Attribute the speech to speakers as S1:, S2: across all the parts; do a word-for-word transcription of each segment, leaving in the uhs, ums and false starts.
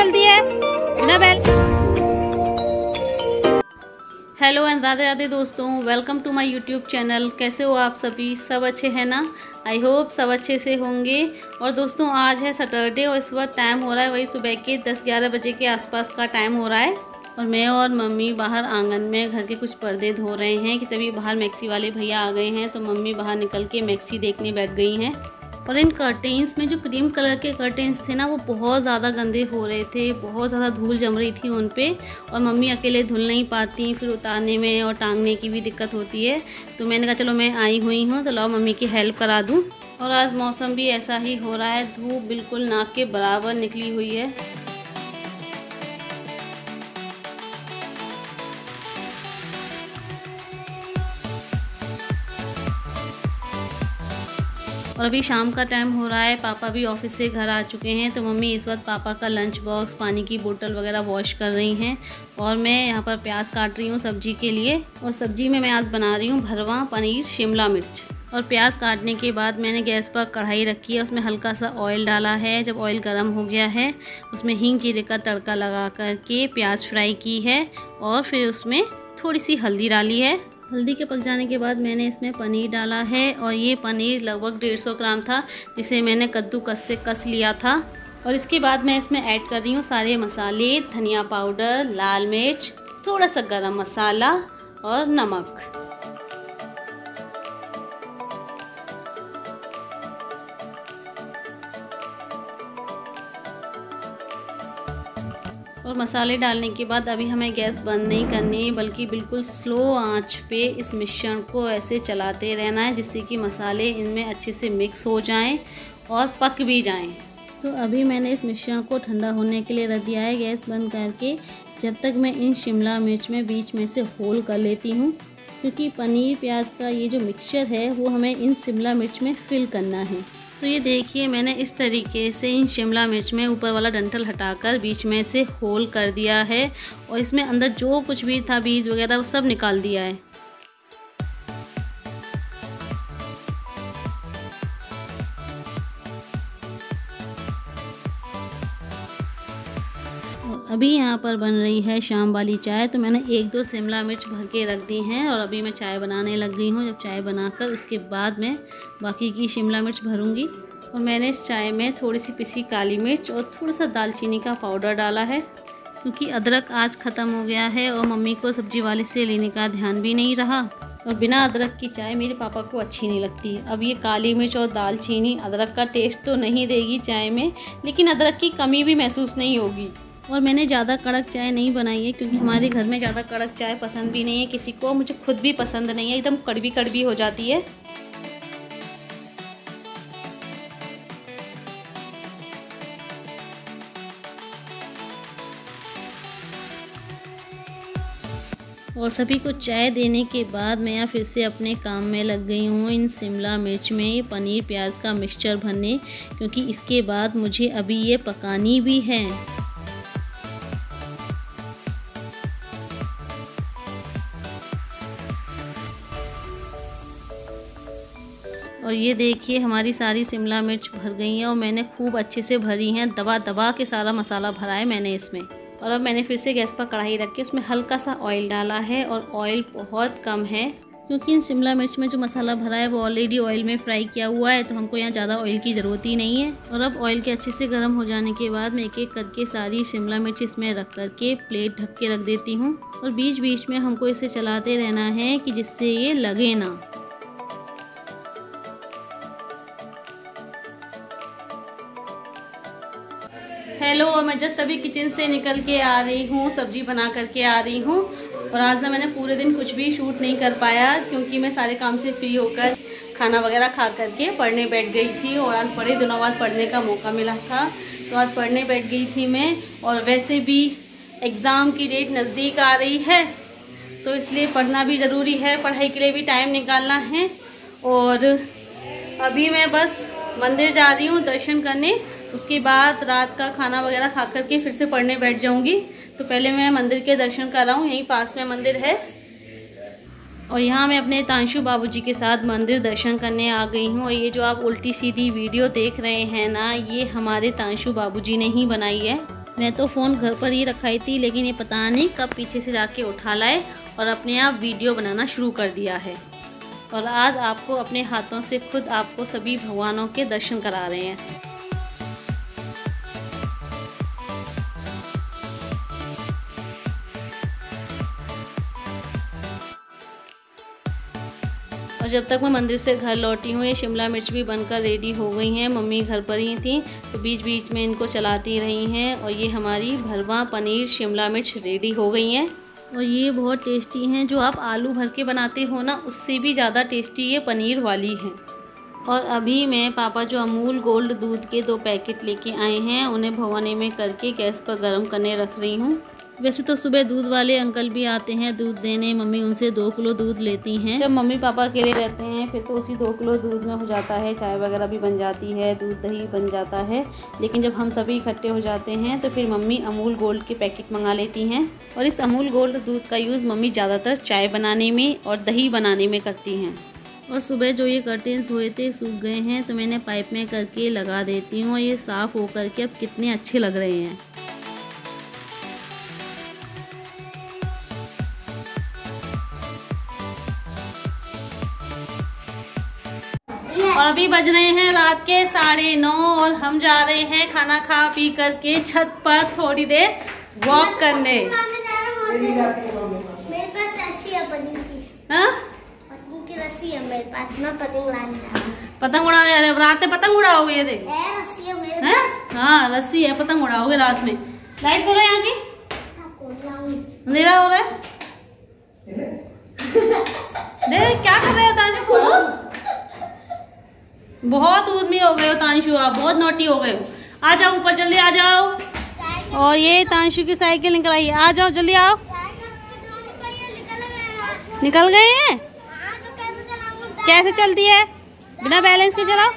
S1: जल्दी है बिना bell. Hello and Radhe Radhe दोस्तों, welcome to my YouTube channel. कैसे हो आप सभी? सब अच्छे हैं ना? आई होप सब अच्छे से होंगे। और दोस्तों आज है सैटरडे और इस वक्त टाइम हो रहा है वही सुबह के दस ग्यारह बजे के आसपास का टाइम हो रहा है। और मैं और मम्मी बाहर आंगन में घर के कुछ पर्दे धो रहे हैं कि तभी बाहर मैक्सी वाले भैया आ गए हैं, तो मम्मी बाहर निकल के मैक्सी देखने बैठ गई हैं। और इन कर्टेन्स में जो क्रीम कलर के कर्टेन्स थे ना, वो बहुत ज़्यादा गंदे हो रहे थे, बहुत ज़्यादा धूल जम रही थी उन पे। और मम्मी अकेले धुल नहीं पाती, फिर उतारने में और टांगने की भी दिक्कत होती है। तो मैंने कहा चलो मैं आई हुई हूँ तो लाओ मम्मी की हेल्प करा दूँ। और आज मौसम भी ऐसा ही हो रहा है, धूप बिल्कुल नाक के बराबर निकली हुई है। और अभी शाम का टाइम हो रहा है, पापा भी ऑफिस से घर आ चुके हैं, तो मम्मी इस वक्त पापा का लंच बॉक्स, पानी की बोतल वगैरह वॉश कर रही हैं। और मैं यहाँ पर प्याज काट रही हूँ सब्जी के लिए। और सब्जी में मैं आज बना रही हूँ भरवा, पनीर, शिमला मिर्च। और प्याज काटने के बाद मैंने गैस पर कढ़ाई रखी है, उसमें हल्का सा ऑयल डाला है। जब ऑयल गर्म हो गया है उसमें हींग जीरे का तड़का लगा करके प्याज फ्राई की है और फिर उसमें थोड़ी सी हल्दी डाली है। हल्दी के पक जाने के बाद मैंने इसमें पनीर डाला है। और ये पनीर लगभग डेढ़ सौ ग्राम था, जिसे मैंने कद्दूकस से कस लिया था। और इसके बाद मैं इसमें ऐड कर रही हूँ सारे मसाले, धनिया पाउडर, लाल मिर्च, थोड़ा सा गरम मसाला और नमक। और मसाले डालने के बाद अभी हमें गैस बंद नहीं करनी, बल्कि बिल्कुल स्लो आंच पे इस मिश्रण को ऐसे चलाते रहना है, जिससे कि मसाले इनमें अच्छे से मिक्स हो जाएं और पक भी जाएं। तो अभी मैंने इस मिश्रण को ठंडा होने के लिए रख दिया है गैस बंद करके, जब तक मैं इन शिमला मिर्च में बीच में से होल कर लेती हूँ, क्योंकि पनीर प्याज का ये जो मिक्सचर है वो हमें इन शिमला मिर्च में फिल करना है। तो ये देखिए मैंने इस तरीके से इन शिमला मिर्च में ऊपर वाला डंठल हटाकर बीच में से होल कर दिया है। और इसमें अंदर जो कुछ भी था बीज वगैरह वो सब निकाल दिया है। अभी यहाँ पर बन रही है शाम वाली चाय, तो मैंने एक दो शिमला मिर्च भर के रख दी हैं और अभी मैं चाय बनाने लग गई हूँ। जब चाय बनाकर उसके बाद मैं बाकी की शिमला मिर्च भरूँगी। और मैंने इस चाय में थोड़ी सी पिसी काली मिर्च और थोड़ा सा दालचीनी का पाउडर डाला है, क्योंकि अदरक आज ख़त्म हो गया है और मम्मी को सब्जी वाले से लेने का ध्यान भी नहीं रहा। और बिना अदरक की चाय मेरे पापा को अच्छी नहीं लगती। अब ये काली मिर्च और दालचीनी अदरक का टेस्ट तो नहीं देगी चाय में, लेकिन अदरक की कमी भी महसूस नहीं होगी। और मैंने ज़्यादा कड़क चाय नहीं बनाई है, क्योंकि हमारे घर में ज़्यादा कड़क चाय पसंद भी नहीं है किसी को, मुझे खुद भी पसंद नहीं है, एकदम कड़वी कड़वी हो जाती है। और सभी को चाय देने के बाद मैं यहाँ फिर से अपने काम में लग गई हूँ, इन शिमला मिर्च में पनीर प्याज का मिक्सचर भरने, क्योंकि इसके बाद मुझे अभी ये पकानी भी है। और ये देखिए हमारी सारी शिमला मिर्च भर गई हैं और मैंने खूब अच्छे से भरी हैं, दबा दबा के सारा मसाला भरा है मैंने इसमें। और अब मैंने फिर से गैस पर कढ़ाई रख के उसमें हल्का सा ऑयल डाला है, और ऑयल बहुत कम है, क्योंकि इन शिमला मिर्च में जो मसाला भरा है वो ऑलरेडी ऑयल में फ्राई किया हुआ है, तो हमको यहाँ ज़्यादा ऑयल की ज़रूरत ही नहीं है। और अब ऑयल के अच्छे से गर्म हो जाने के बाद मैं एक एक करके सारी शिमला मिर्च इसमें रख करके प्लेट ढक के रख देती हूँ। और बीच बीच में हमको इसे चलाते रहना है कि जिससे ये लगे ना। हेलो, और मैं जस्ट अभी किचन से निकल के आ रही हूँ, सब्जी बना करके आ रही हूँ। और आज ना मैंने पूरे दिन कुछ भी शूट नहीं कर पाया, क्योंकि मैं सारे काम से फ्री होकर खाना वगैरह खा करके पढ़ने बैठ गई थी। और आज बड़े दिनों बाद पढ़ने का मौका मिला था, तो आज पढ़ने बैठ गई थी मैं। और वैसे भी एग्ज़ाम की डेट नज़दीक आ रही है, तो इसलिए पढ़ना भी ज़रूरी है, पढ़ाई के लिए भी टाइम निकालना है। और अभी मैं बस मंदिर जा रही हूँ दर्शन करने, उसके बाद रात का खाना वगैरह खा करके फिर से पढ़ने बैठ जाऊंगी। तो पहले मैं मंदिर के दर्शन कर रहा हूँ, यहीं पास में मंदिर है। और यहाँ मैं अपने तांशु बाबूजी के साथ मंदिर दर्शन करने आ गई हूँ। और ये जो आप उल्टी सीधी वीडियो देख रहे हैं ना, ये हमारे तांशु बाबूजी ने ही बनाई है। मैं तो फ़ोन घर पर ही रखाई थी, लेकिन ये पता नहीं कब पीछे से जाके उठा लाए और अपने आप वीडियो बनाना शुरू कर दिया है। और आज आपको अपने हाथों से खुद आपको सभी भगवानों के दर्शन करा रहे हैं। और जब तक मैं मंदिर से घर लौटी हूँ, ये शिमला मिर्च भी बनकर रेडी हो गई हैं। मम्मी घर पर ही थी तो बीच बीच में इनको चलाती रही हैं। और ये हमारी भरवा पनीर शिमला मिर्च रेडी हो गई हैं। और ये बहुत टेस्टी हैं। जो आप आलू भर के बनाते हो ना, उससे भी ज़्यादा टेस्टी ये पनीर वाली हैं। और अभी मैं पापा जो अमूल गोल्ड दूध के दो पैकेट लेके आए हैं, उन्हें भगोने में करके गैस पर गर्म करने रख रही हूँ। वैसे तो सुबह दूध वाले अंकल भी आते हैं दूध देने, मम्मी उनसे दो किलो दूध लेती हैं। जब मम्मी पापा अकेले रहते हैं फिर तो उसी दो किलो दूध में हो जाता है, चाय वगैरह भी बन जाती है, दूध दही बन जाता है। लेकिन जब हम सभी इकट्ठे हो जाते हैं तो फिर मम्मी अमूल गोल्ड के पैकेट मंगा लेती हैं। और इस अमूल गोल्ड दूध का यूज़ मम्मी ज़्यादातर चाय बनाने में और दही बनाने में करती हैं। और सुबह जो ये कर्टेंस धोए थे सूख गए हैं तो मैंने पाइप में करके लगा देती हूँ। और ये साफ़ हो करके अब कितने अच्छे लग रहे हैं। और अभी बज रहे हैं रात के साढ़े नौ और हम जा रहे हैं खाना खा पी करके छत पर थोड़ी देर वॉक करने।
S2: मेरे पास रस्सी है पतंग की।
S1: हाँ?
S2: पतंग की रस्सी है मेरे पास, मैं पतंग लाने
S1: पतंग उड़ाने जा रहे हो? रात में पतंग उड़ाओगे? ये देख,
S2: रस्सी है मेरे पास।
S1: हाँ रस्सी है, पतंग उड़ाओगे रात में। लाइट खोलो यहाँ की, अंधेरा हो रहा है। देख क्या कर रहे हो तांशु? खोलो। बहुत उद्यमी हो गए हो तांशु, आप बहुत नोटी हो गए हो। आ जाओ ऊपर जल्दी आ जाओ। और ये तांशु की साइकिल निकल आई है, आ जाओ जल्दी आओ। निकल गए हैं? कैसे चलती है? बिना बैलेंस के चलाओ।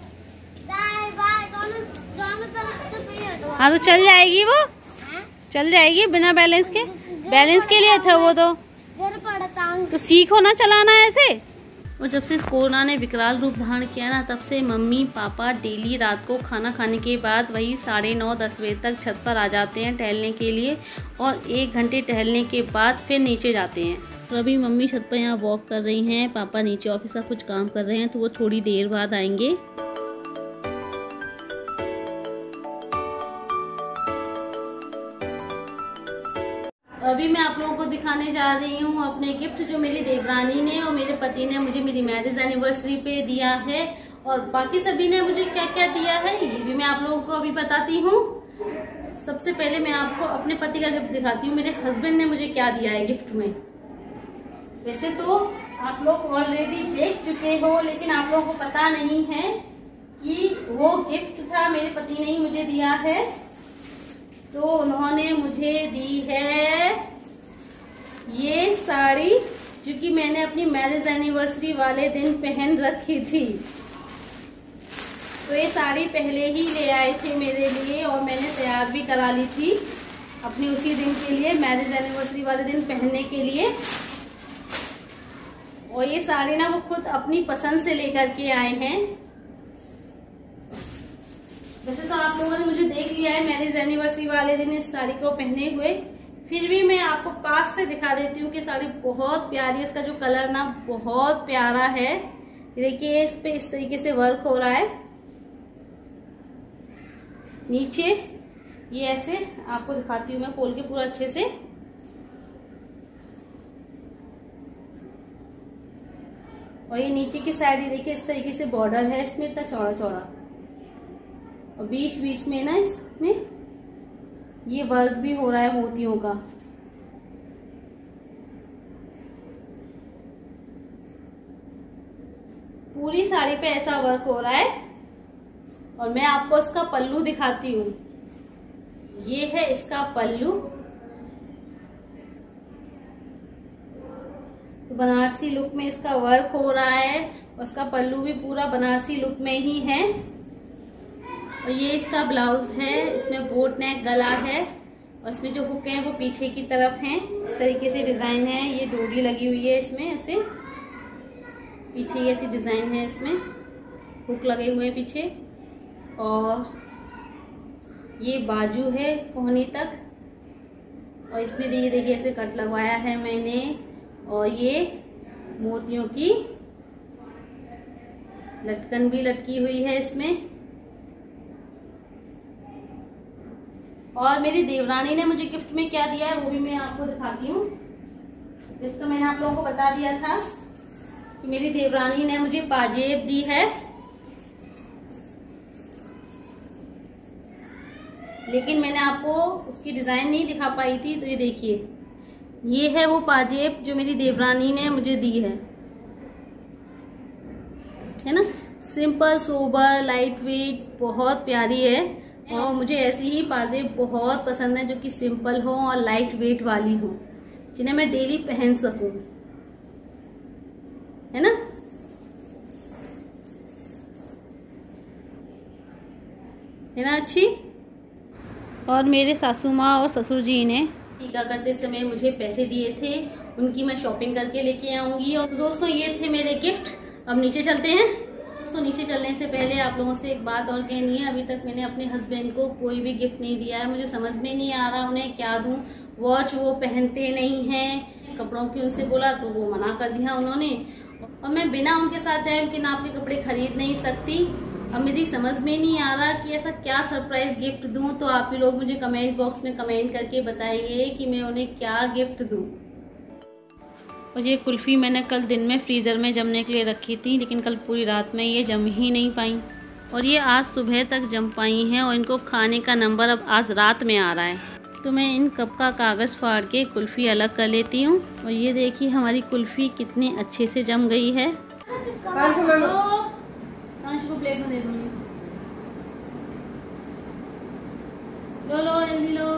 S1: हाँ तो चल जाएगी वो, चल जाएगी बिना बैलेंस के। बैलेंस के लिए था वो तो तो सीखो ना चलाना ऐसे। और जब से इस कोरोना ने विकराल रूप धारण किया ना, तब से मम्मी पापा डेली रात को खाना खाने के बाद वही साढ़े नौ दस बजे तक छत पर आ जाते हैं टहलने के लिए। और एक घंटे टहलने के बाद फिर नीचे जाते हैं। और अभी मम्मी छत पर यहाँ वॉक कर रही हैं, पापा नीचे ऑफिस का कुछ काम कर रहे हैं तो वो थोड़ी देर बाद आएंगे। अभी मैं आप लोगों को दिखाने जा रही हूँ अपने गिफ्ट जो मेरी देवरानी ने और मेरे पति ने मुझे मेरी मैरिज एनिवर्सरी पे दिया है। और बाकी सभी ने मुझे क्या क्या दिया है ये भी मैं आप लोगों को अभी बताती हूँ। सबसे पहले मैं आपको अपने पति का गिफ्ट दिखाती हूँ, मेरे हस्बैंड ने मुझे क्या दिया है गिफ्ट में। वैसे तो आप लोग ऑलरेडी देख चुके हो, लेकिन आप लोगों को पता नहीं है कि वो गिफ्ट था मेरे पति ने ही मुझे दिया है। तो उन्होंने मुझे दी है ये साड़ी, जो कि मैंने अपनी मैरिज एनिवर्सरी वाले दिन पहन रखी थी। तो ये साड़ी पहले ही ले आए थे मेरे लिए और मैंने तैयार भी करा ली थी अपनी उसी दिन के लिए, मैरिज एनिवर्सरी वाले दिन पहनने के लिए। और ये साड़ी ना वो खुद अपनी पसंद से लेकर के आए हैं। वैसे तो आप लोगों ने मुझे देख लिया है मैरिज एनिवर्सरी वाले दिन इस साड़ी को पहने हुए, फिर भी मैं आपको पास से दिखा देती हूँ कि साड़ी बहुत प्यारी है। इसका जो कलर ना बहुत प्यारा है। देखिए इस पे इस तरीके से वर्क हो रहा है। नीचे ये ऐसे आपको दिखाती हूँ मैं खोल के पूरा अच्छे से। और ये नीचे की साइड ये देखिए इस तरीके से बॉर्डर है इसमें, इतना चौड़ा चौड़ा। और बीच बीच में ना इसमें ये वर्क भी हो रहा है मोतियों का। पूरी साड़ी पे ऐसा वर्क हो रहा है। और मैं आपको इसका पल्लू दिखाती हूँ। ये है इसका पल्लू। तो बनारसी लुक में इसका वर्क हो रहा है और इसका पल्लू भी पूरा बनारसी लुक में ही है। और ये इसका ब्लाउज है, इसमें बोट नेक गला है और इसमें जो हुक है वो पीछे की तरफ हैं। इस तरीके से डिजाइन है। ये डोरी लगी हुई है इसमें, ऐसे पीछे ये ऐसी डिजाइन है, इसमें हुक लगे हुए हैं पीछे। और ये बाजू है कोहनी तक, और इसमें देखिए देखिए ऐसे कट लगवाया है मैंने, और ये मोतियों की लटकन भी लटकी हुई है इसमें। और मेरी देवरानी ने मुझे गिफ्ट में क्या दिया है वो भी मैं आपको दिखाती हूँ। इसका मैंने आप लोगों को बता दिया था कि मेरी देवरानी ने मुझे पाजेब दी है, लेकिन मैंने आपको उसकी डिजाइन नहीं दिखा पाई थी। तो ये देखिए, ये है वो पाजेब जो मेरी देवरानी ने मुझे दी है है ना। सिंपल सोबर लाइट वेट, बहुत प्यारी है। और मुझे ऐसी ही पाजेब बहुत पसंद है जो कि सिंपल हो और लाइट वेट वाली हो, जिन्हें मैं डेली पहन सकूं, है ना। है ना अच्छी। और मेरे सासू माँ और ससुर जी ने टीका करते समय मुझे पैसे दिए थे, उनकी मैं शॉपिंग करके लेके आऊंगी। और तो दोस्तों ये थे मेरे गिफ्ट। अब नीचे चलते हैं। दोस्तों नीचे चलने से पहले आप लोगों से एक बात और कहनी है। अभी तक मैंने अपने हस्बैंड को कोई भी गिफ्ट नहीं दिया है। मुझे समझ में नहीं आ रहा उन्हें क्या दूं। वॉच वो पहनते नहीं हैं, कपड़ों की उनसे बोला तो वो मना कर दिया उन्होंने, और मैं बिना उनके साथ जाए उनके नाप के कपड़े खरीद नहीं सकती। अब मेरी समझ में नहीं आ रहा कि ऐसा क्या सरप्राइज गिफ्ट दूं। तो आप ही लोग मुझे कमेंट बॉक्स में कमेंट करके बताइए कि मैं उन्हें क्या गिफ्ट दूं। और ये कुल्फ़ी मैंने कल दिन में फ्रीज़र में जमने के लिए रखी थी, लेकिन कल पूरी रात में ये जम ही नहीं पाई, और ये आज सुबह तक जम पाई हैं। और इनको खाने का नंबर अब आज रात में आ रहा है। तो मैं इन कप का कागज़ फाड़ के कुल्फ़ी अलग कर लेती हूँ। और ये देखिए हमारी कुल्फ़ी कितनी अच्छे से जम गई है। को प्लेट में दे दूंगी। लो लो जल्दी लो।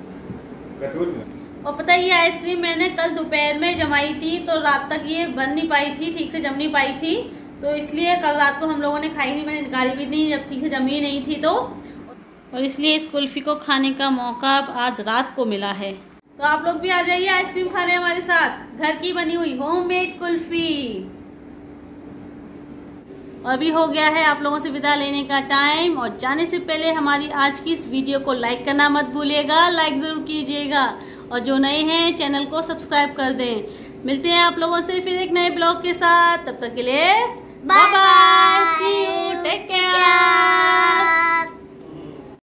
S1: और पता है ये आइसक्रीम मैंने कल दोपहर में जमाई थी, तो रात तक ये बन नहीं पाई थी, ठीक से जम नहीं पाई थी, तो इसलिए कल रात को हम लोगों ने खाई नहीं, मैंने निकाली भी नहीं जब ठीक से जमी नहीं थी तो। और इसलिए इस कुल्फी को खाने का मौका अब आज रात को मिला है। तो आप लोग भी आ जाइए आइसक्रीम खाने हमारे साथ, घर की बनी हुई होममेड कुल्फी। अभी हो गया है आप लोगों से विदा लेने का टाइम, और जाने से पहले हमारी आज की इस वीडियो को लाइक करना मत भूलिएगा, लाइक जरूर कीजिएगा, और जो नए हैं चैनल को सब्सक्राइब कर दें। मिलते हैं आप लोगों से फिर एक नए ब्लॉग के साथ, तब तक के लिए bye bye, see you, take care.